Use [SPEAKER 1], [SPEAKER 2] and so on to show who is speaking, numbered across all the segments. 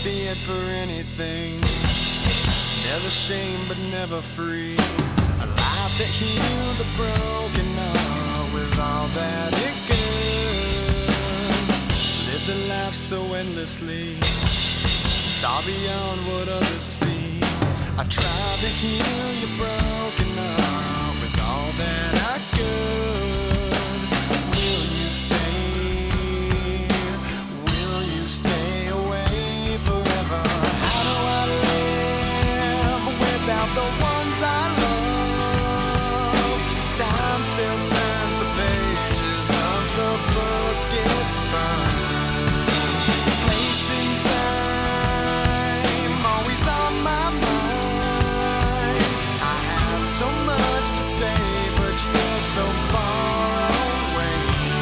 [SPEAKER 1] be it for anything. Never shame but never free. A life that healed the broken heart with all that it could. Lived a life so endlessly, saw beyond what others see. I tried to heal your broken heart with all that I could. Will you stay? Will you stay away forever? How do I live without the ones I love? Time still turns the pages of the book it's burned. Place in time, always on my mind. I have so much to say, but you're so far away.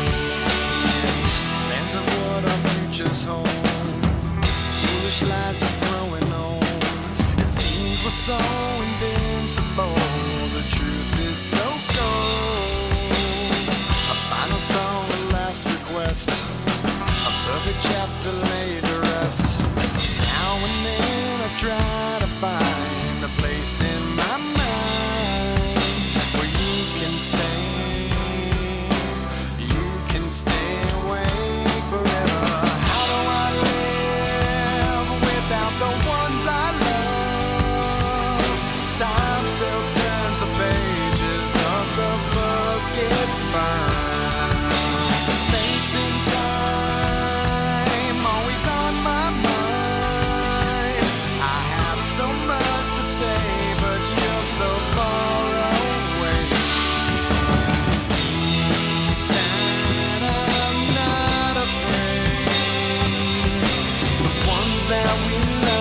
[SPEAKER 1] Lands of what our futures hold, foolish lies are growing old. It seems we're so invincible, the truth is so cold. A final song, a last request, a perfect chapter laid to rest. Now and then I try to find a place in my mind where you can stay away forever. How do I live without the ones I love? Time still turns the pages of the book it's burned. Facing time, always on my mind. I have so much to say, but you're so far away. Sleep tight, I'm not afraid. The ones that we love